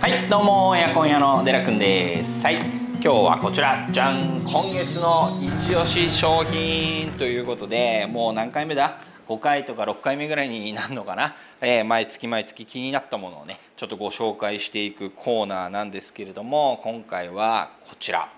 はいどうもエアコン屋のデラくんです。はい今日はこちらじゃん、今月の一押し商品ということで、もう何回目だ、5回とか6回目ぐらいになるのかな、毎月毎月気になったものをねちょっとご紹介していくコーナーなんですけれども、今回はこちら、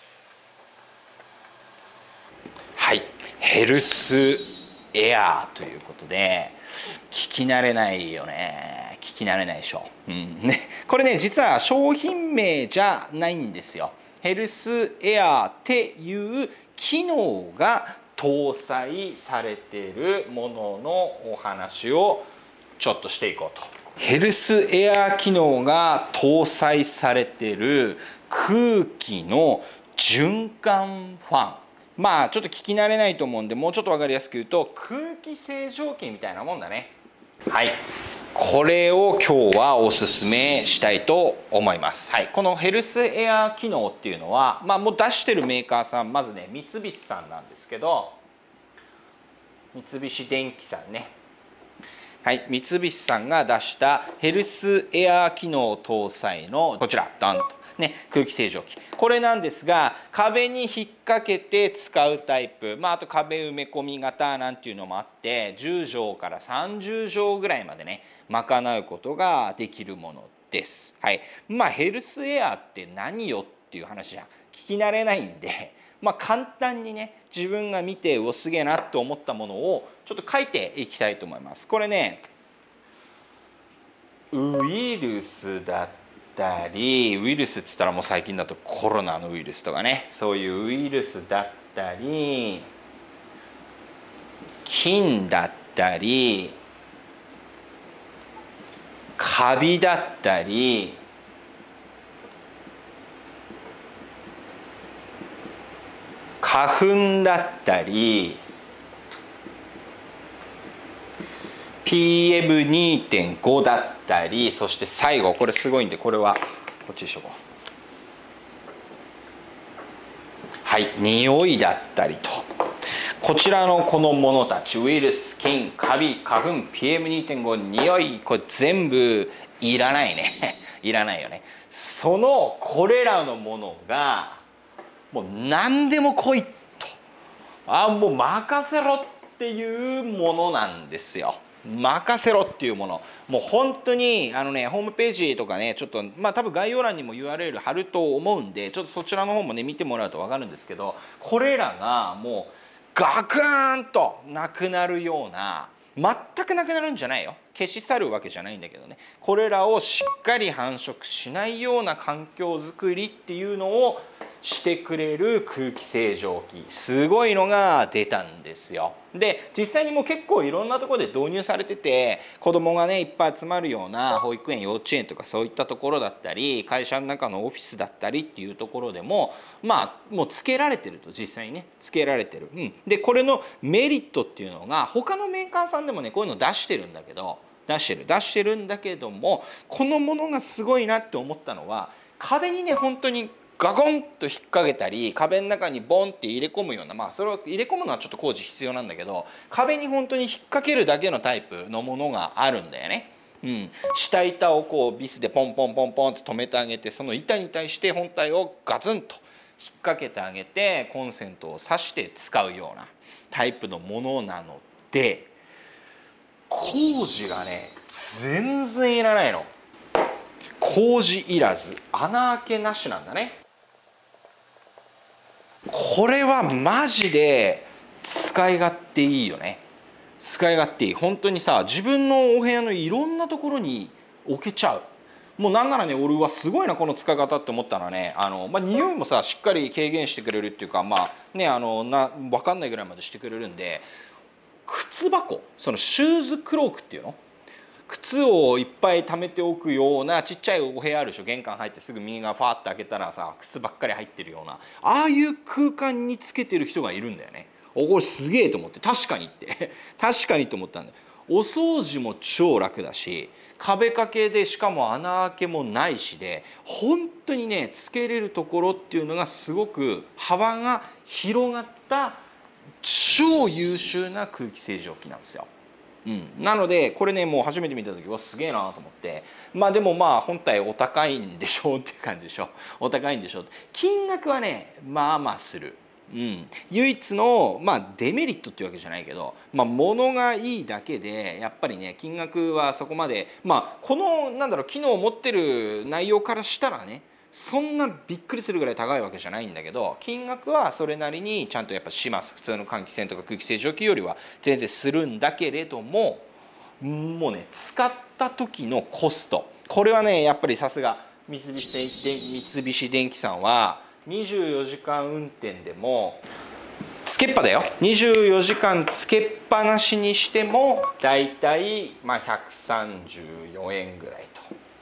はいヘルスエアーということで、聞き慣れないよね、聞き慣れないでしょ、ね、これね実は商品名じゃないんですよ。ヘルスエアーっていう機能が搭載されているもののお話をちょっとしていこうと。ヘルスエアー機能が搭載されている空気の循環ファン、まあちょっと聞き慣れないと思うんで、もうちょっと分かりやすく言うと空気清浄機みたいなもんだね。はい、これを今日はおすすめしたいと思います。はい、このヘルスエアー機能っていうのは、もう出してるメーカーさん、まずね三菱さんなんですけど、三菱電機さんね、はい、三菱さんが出したヘルスエアー機能搭載のこちらダンとね、空気清浄機、これなんですが、壁に引っ掛けて使うタイプ、あと壁埋め込み型なんていうのもあって、10畳から30畳ぐらいまでね賄うことができるものです。はい、ヘルスエアーって何よっていう話じゃん、聞き慣れないんで、簡単にね自分が見ておすげえなと思ったものをちょっと書いていきたいと思います。これねウイルスだったり、ウイルスっつったらもう最近だとコロナのウイルスとかね、そういうウイルスだったり菌だったりカビだったり花粉だったり PM2.5 だったり、そして最後これすごいんで、これはこっちにしとこう。はい、匂いだったりと、こちらのこのものたち、ウイルス、菌、カビ、花粉、PM2.5、匂い、これ全部いらないねいらないよね。これらのものがもう何でも来いと、もう任せろっていうものなんですよ。任せろっていうもの、もう本当にホームページとかね、ちょっと多分概要欄にも URL 貼ると思うんで、ちょっとそちらの方もね見てもらうと分かるんですけど、これらがもうガクーンとなくなるような、全くなくなるんじゃないよ、消し去るわけじゃないんだけどね、これらをしっかり繁殖しないような環境づくりっていうのをしてくれる空気清浄機、すごいのが出たんですよ。で実際にもう結構いろんなところで導入されてて、子供がねいっぱい集まるような保育園、幼稚園とかそういったところだったり、会社の中のオフィスだったりっていうところでももうつけられてると、実際にねつけられてる。でこれのメリットっていうのが、他のメーカーさんでもねこういうの出してるんだけど、出してるんだけども、このものがすごいなって思ったのは、壁にね本当にガゴンと引っ掛けたり、壁の中にボンって入れ込むような、それを入れ込むのはちょっと工事必要なんだけど、壁に本当に引っ掛けるだけのタイプのものがあるんだよね。下板をこうビスでポンポンポンポンと止めてあげて、その板に対して本体をガツンと引っ掛けてあげて、コンセントを挿して使うようなタイプのものなので、工事がね全然いらないの。工事いらず、穴開けなしなんだね。これはマジで使い勝手いいよね。使い勝手いい。本当にさ、自分のお部屋のいろんなところに置けちゃう。もうなんならね、俺はすごいなこの使い方って思ったのはね、匂いもさしっかり軽減してくれるっていうか、分かんないぐらいまでしてくれるんで、靴箱、そのシューズクロークっていうの、靴をいっぱい貯めておくようなちっちゃいお部屋あるでしょ、玄関入ってすぐ右がファーって開けたらさ靴ばっかり入ってるような、ああいう空間につけてる人がいるんだよね。これすげえと思って、確かにって確かにと思ったんだよ。お掃除も超楽だし、壁掛けでしかも穴開けもないしで、本当にねつけれるところっていうのがすごく幅が広がった超優秀な空気清浄機なんですよ。 なのでこれねもう初めて見た時はすげえなと思って、でも本体お高いんでしょうっていう感じでしょ。お高いんでしょう。金額はねする。唯一の、デメリットっていうわけじゃないけど、物がいいだけでやっぱりね金額はそこまでこの機能を持ってる内容からしたらねそんなびっくりするぐらい高いわけじゃないんだけど、金額はそれなりにちゃんとやっぱします。普通の換気扇とか空気清浄機よりは全然するんだけれども、もうね使った時のコスト、これはねやっぱりさすが三菱電機さんは24時間運転でもつけっぱだよ、24時間つけっぱなしにしてもだいたい134円ぐらいと。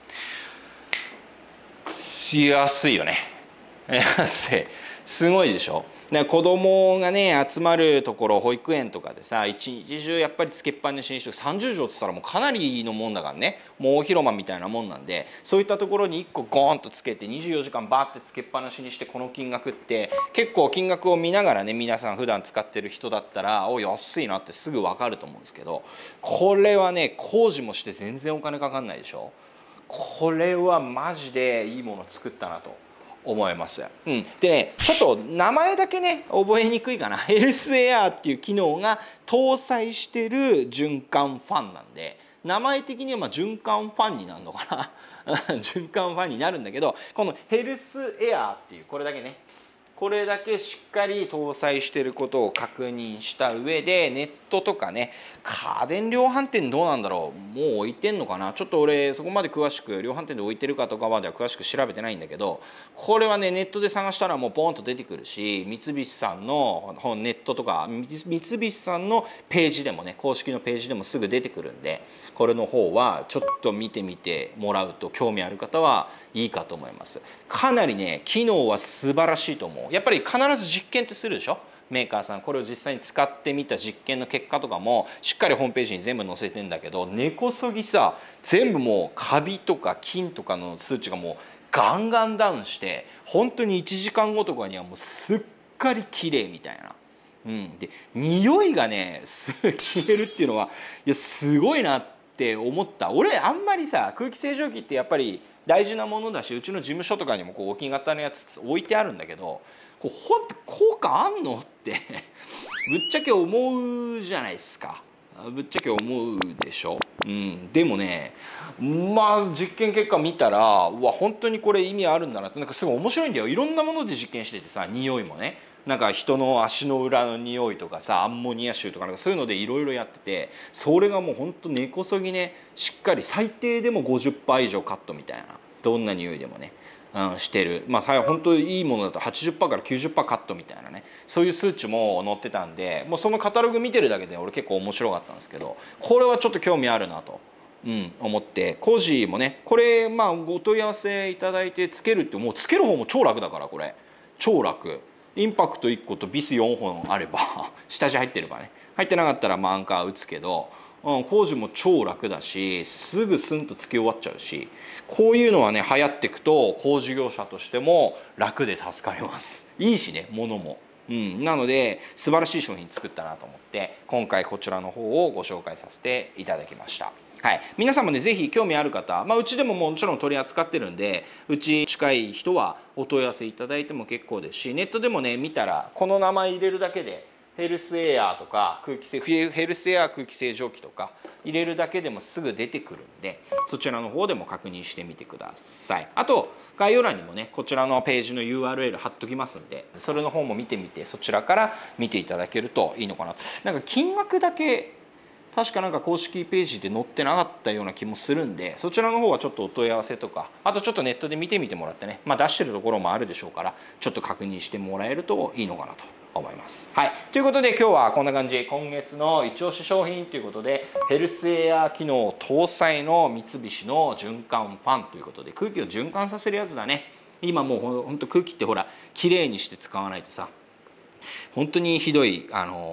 安いよね。安い。すごいでしょ。子供がね集まるところ保育園とかでさ一日中やっぱりつけっぱなしにして30畳って言ったらもうかなりのもんだからね、もう大広間みたいなもんなんで、そういったところに1個ゴーンとつけて24時間バーってつけっぱなしにしてこの金額って結構金額を見ながらね皆さん普段使ってる人だったら安いなってすぐ分かると思うんですけど、これはね工事もして全然お金かかんないでしょ。これはマジでいいもの作ったなと思います。でねちょっと名前だけね覚えにくいかな。ヘルスエアーっていう機能が搭載してる循環ファンなんで、名前的には循環ファンになるのかな循環ファンになるんだけど、このヘルスエアーっていうこれだけね、これだけしっかり搭載していることを確認した上で、ネットとかね家電量販店どうなんだろう、もう置いてんのかな、ちょっと俺そこまで詳しく量販店で置いてるかとかまでは詳しく調べてないんだけど、これはねネットで探したらもうポンと出てくるし、三菱さんのネットとか三菱さんのページでもね公式のページでもすぐ出てくるんで、これの方はちょっと見てみてもらうと興味ある方はいいかと思います。かなりね機能は素晴らしいと思う。やっぱり必ず実験ってするでしょ、メーカーさん。これを実際に使ってみた実験の結果とかもしっかりホームページに全部載せてんだけど、根こそぎさ全部もうカビとか菌とかの数値がもうガンガンダウンして、本当に1時間後とかにはもうすっかり綺麗みたいな。で匂いがね消えるっていうのはいやすごいなって思った。俺あんまりさ空気清浄機ってやっぱり大事なものだし、うちの事務所とかにも置き型のやつ置いてあるんだけど、ほんと効果あんのってぶっちゃけ思うじゃないですか。ぶっちゃけ思うでしょ。でもね実験結果見たらうわ本当にこれ意味あるんだなって、すごい面白いんだよ。いろんなもので実験しててさ、匂いもね人の足の裏の匂いとかさアンモニア臭とかそういうのでいろいろやってて、それがもうほんと根こそぎねしっかり最低でも50%以上カットみたいな、どんな匂いでもね、してる。本当にいいものだと80%から90%カットみたいなね、そういう数値も載ってたんで、もうそのカタログ見てるだけで俺結構面白かったんですけど、これはちょっと興味あるなと。思って工事もねこれご問い合わせいただいてつけるって、もうつける方も超楽だから、これ超楽。インパクト1個とビス4本あれば下地入ってればね、入ってなかったらアンカー打つけど、工事も超楽だしすぐスンとつけ終わっちゃうし、こういうのはね流行っていくと工事業者としても楽で助かります。いいしね物も。なので素晴らしい商品作ったなと思って今回こちらの方をご紹介させていただきました。皆さんもね是非興味ある方、うちでももちろん取り扱ってるんで、うち近い人はお問い合わせいただいても結構ですし、ネットでもね見たらこの名前入れるだけでヘルスエアーとかヘルスエアー空気清浄機とか入れるだけでもすぐ出てくるんで、そちらの方でも確認してみてください。あと概要欄にもねこちらのページの URL 貼っときますんで、それの方も見てみてそちらから見ていただけるといいのかなと。金額だけ確か公式ページで載ってなかったような気もするんで、そちらの方はちょっとお問い合わせとか、あとちょっとネットで見てみてもらってね、出してるところもあるでしょうからちょっと確認してもらえるといいのかなと思います。ということで今日はこんな感じ、今月の一押し商品ということでヘルスエアー機能搭載の三菱の循環ファンということで、空気を循環させるやつだね。今もうほんと空気ってほらきれいにして使わないとさ本当にひどい、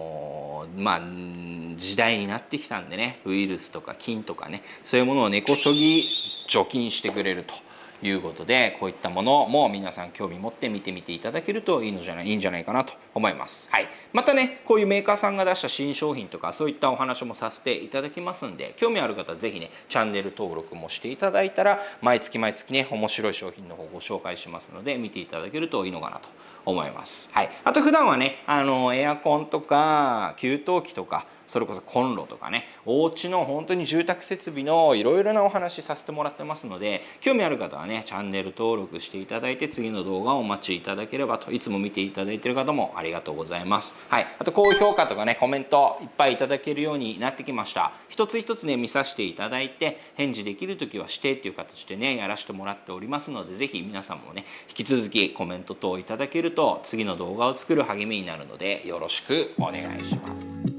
時代になってきたんでね、ウイルスとか菌とかねそういうものを根こそぎ除菌してくれるということで、こういったものも皆さん興味持って見てみていただけるといいんじゃないかなと思います。はい、またねこういうメーカーさんが出した新商品とかそういったお話もさせていただきますんで、興味ある方は是非ねチャンネル登録もしていただいたら毎月毎月ね面白い商品の方をご紹介しますので見ていただけるといいのかなと思います。はい、あと普段はねエアコンとか給湯器とかそれこそコンロとかねお家の本当に住宅設備のいろいろなお話させてもらってますので、興味ある方はねチャンネル登録していただいて次の動画をお待ちいただければと。いつも見ていただいている方もありがとうございます。はい、あと高評価とかねコメントいっぱいいただけるようになってきました。一つ一つね見させていただいて返事できる時はしてっていう形でねやらせてもらっておりますので、是非皆さんもね引き続きコメント等いただけると次の動画を作る励みになるのでよろしくお願いします。